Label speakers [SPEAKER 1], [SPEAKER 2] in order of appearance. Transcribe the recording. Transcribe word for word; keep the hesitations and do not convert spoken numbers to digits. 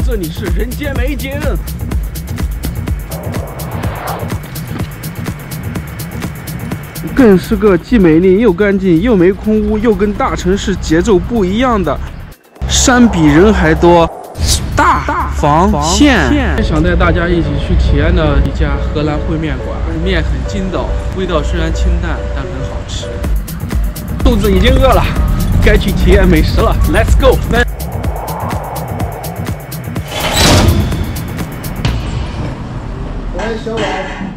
[SPEAKER 1] 这里是人间美景。更是个既美丽又干净，又没空污，又跟大城市节奏不一样的山比人还多大房县。想带大家一起去体验的一家荷兰烩面馆，面很筋道，味道虽然清淡，但很好吃。肚子已经饿了，该去体验美食了 ，Let's go！
[SPEAKER 2] 来，小宝。